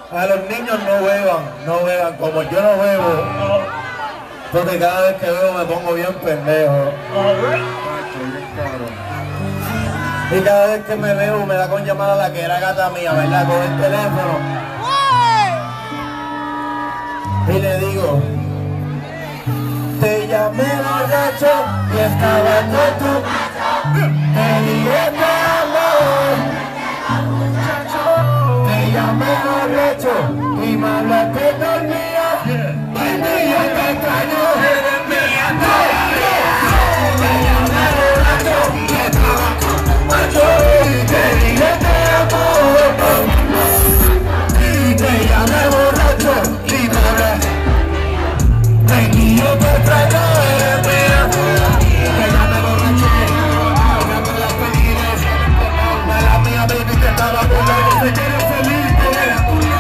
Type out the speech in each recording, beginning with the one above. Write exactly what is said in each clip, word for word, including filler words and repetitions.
A los niños no beban, no beban, como yo no bebo, porque cada vez que bebo me pongo bien pendejo. Y cada vez que me bebo me da con llamar a la que era gata mía, ¿verdad? Con el teléfono. Y le digo, te llamé borracho y estaba con tu. Te dije te amo. Te llamé borracho y me hablaste dormida. Baby, yo te extraño, eres mía todavía. Te llamé borracho y estaba con tu macho. Y te dije te amo. Y te llamé borracho y me hablaste. Baby, yo te extraño, eres mía todavía. Te llamé borracho y ahora me la pedí. Mala mía, baby, te estaba burlando. Se quiere feliz, te eres tuya.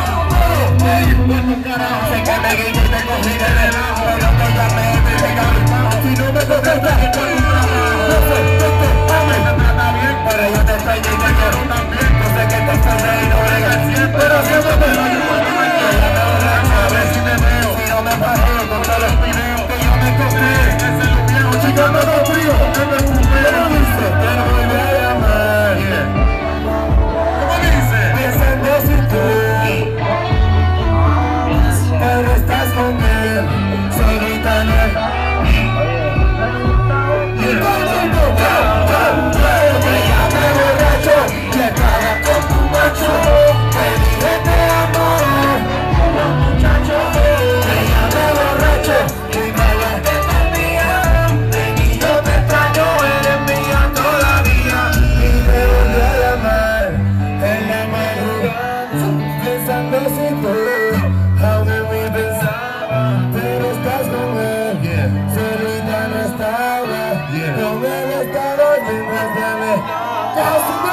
Sé que me guille y te cogí de relajo, pero te llamé y me calmado. Si no me contestas es por un trabajo. No sé, vete, dame, me trata bien, pero yo te extraño y te quiero también. Yo sé que te extrañé y no bregas siempre, pero siempre me lo llevo a la borracha, a ver si me veo. Si no me bajeo con todos los videos que yo me cogí. Ese lo viejo, chicos, me lo frío, que me fumé. ¿Cómo dice? Te lo volví a llamar. ¿Cómo dice? Pensando si tú pero estás con él, solita en él. Y todo el mundo, te llamé borracho y estaba con tu macho. Te dije te amo, muchacho. Te llamé borracho y me hablaste conmigo. Baby, yo te extraño, eres mía todavía. Y me volví a llamar en la madrugada, pensando si tú aún en mí pensaba, pero estás con él, yeah. Solita no estaba, yeah. Con él estaba mientras te me